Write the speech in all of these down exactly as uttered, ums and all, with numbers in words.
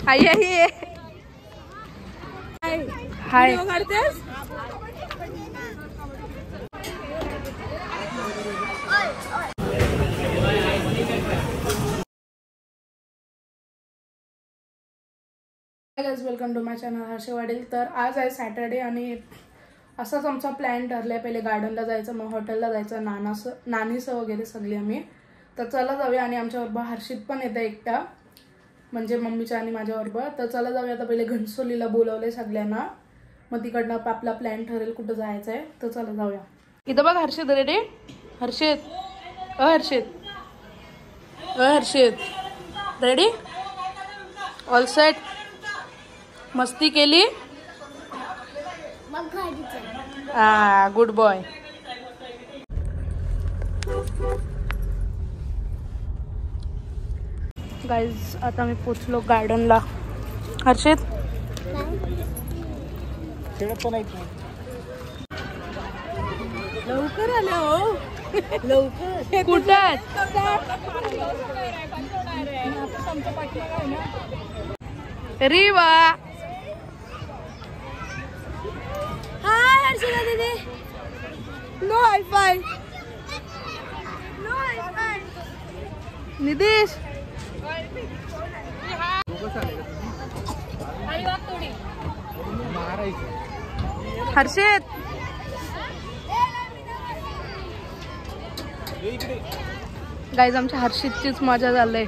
आई आई हाय करतेस welcome to my channel Harsh Wadil. तर आज आहे सॅटर्डे आणि असाच आमचा प्लॅन ठरलाय। पहिले गार्डनला जायचं, मग हॉटेलला जायचं, नानास नानीसं वगैरे सगळी आम्ही। तर चला जाऊया। आणि आमच्याबरोबर हर्षित पण येतं एकटा, म्हणजे मम्मीच्या आणि माझ्याबरोबर। तर चला जाऊया। आता पहिले घनसोलीला बोलवलंय सगळ्यांना, मग तिकडनं आपला प्लॅन ठरेल कुठं जायचं आहे। तर चला जाऊया। इथं बघ हर्षित रेडी। हर्षित अ हर्षित अ हर्षित रेडी, ऑल सेट। मस्ती केली, हा गुड बॉय। गाइज आता मी पोचलो गार्डनला। हर्षित लवकर आले हो, लवकर कुठं रीवा। हाय हर्षिता दीदी। No hi fi, no hi fi. Nidesh Harshit guys आमच्या हर्षितचीच मजा झालंय।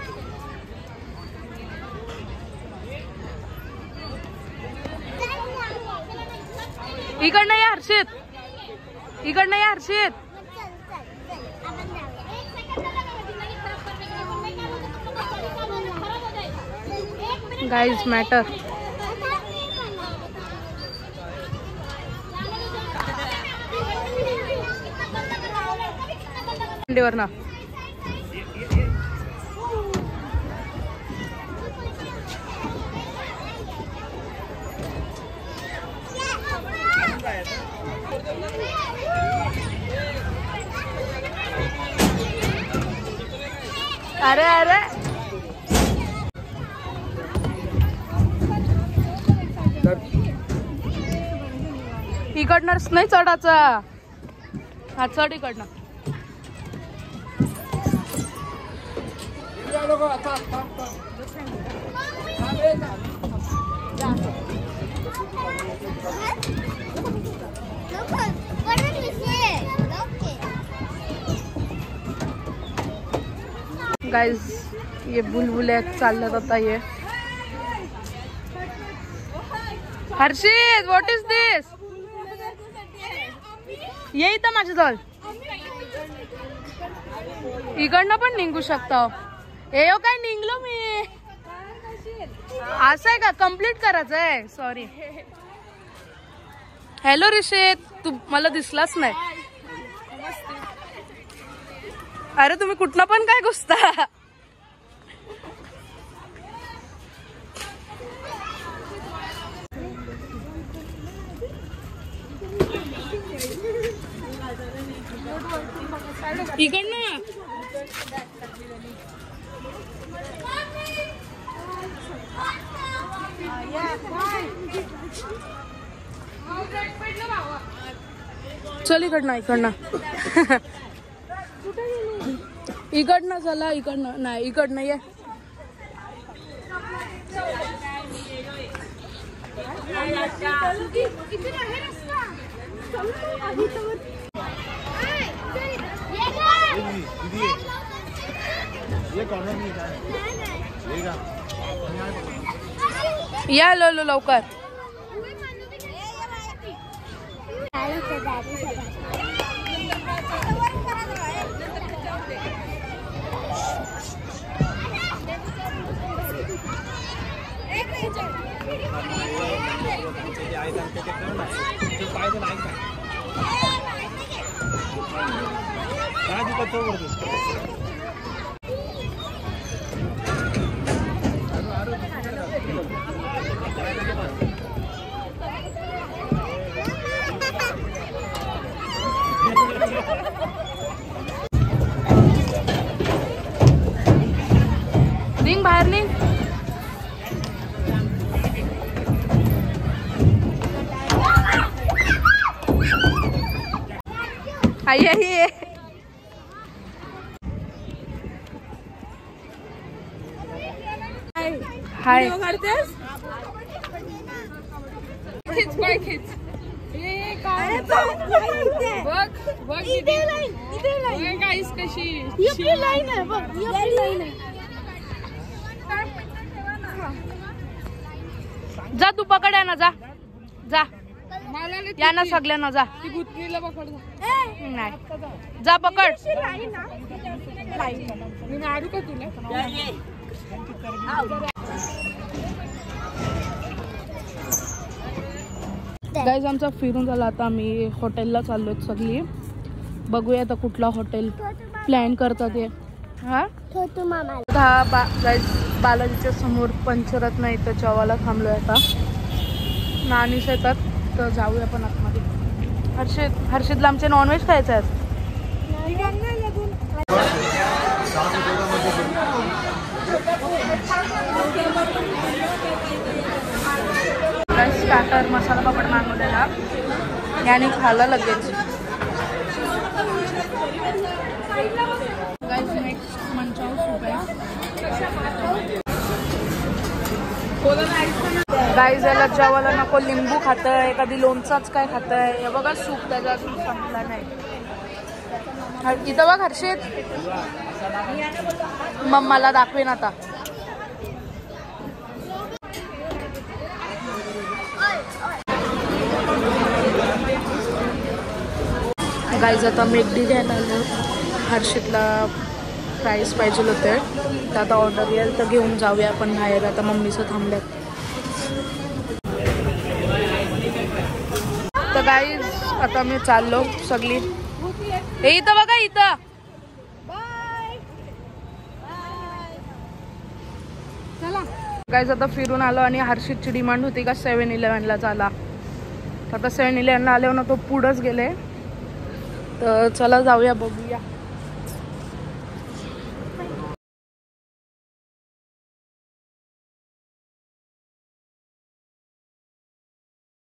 इकडनं या हर्षित, इकडनं या हर्षित। गाइज मॅटर ना अरे अरे इकडनंच नाही चढायचा, हा चढ इकडनं। गाइस ये बुलबुले चालत आता ये। Harshit what is this? ये इथं माझ्या जवळ, इकडनं पण निघू शकता। ए हो काय निघलो मी, असं आहे का? कम्प्लीट करायचं आहे, सॉरी। हॅलो ऋषित, तू मला दिसलाच नाही। अरे तुम्ही कुठनं पण काय घुसता? इकडनं चल, इकडनं इकडनं इकडनं चला, इकडनं नाही, इकडनं ये। या लो लो लवकर। निघ बाहेर निघ। आई आई हाय खिच बाय खिच अरे बघ बघ इथे लाईन इथे लाईन गाइस कशी ही आपली लाईन आहे बघ ही आपली लाईन आहे जा तू पकड आहे ना जा जा या ना सगळ्यांना जा ती गुतनीला पकड नाही जा पकड मी मारू का तुला गाईज आमचा फिरून झाला आता आम्ही हॉटेलला चाललो सगळी बघूया आता कुठला हॉटेल प्लॅन करतात ते हा हा बा गाईज बालाजीच्या समोर पंचरत्न इथं चवाला थांबलोय आता नानीस येतात तर जाऊया पण आतमध्ये हर्षित हर्षितला आमचे नॉनव्हेज खायचं आहे स्टार्टर मसाला पापड मागवलेला याने खाला लगेच गाइस नेक्स्ट मंचाऊ सूप आहे गाइस याला जेवायला नको लिंबू खातंय कधी लोणचाच काय खातंय हे बघा सूप त्याचा अजून संपला नाही इथं बघ हर्षित मग मला दाखवेन आता गाईज आता मेगडी घ्यायला आलो हर्षितला फ्राईज पाहिजे होते तर आता ऑर्डर येईल तर घेऊन जाऊया आपण बाहेर आता मम्मीचं थांबल्यात तर गाईज आता मी चाललो सगळी हे इथं बघा इथं चला गाईज आता फिरून आलो आणि हर्षितची डिमांड होती का सेवन इलेव्हनला चाला आता सेवन इलेव्हनला आल्यावर ना तो पुढंच गेले तर चला जाऊया बघूया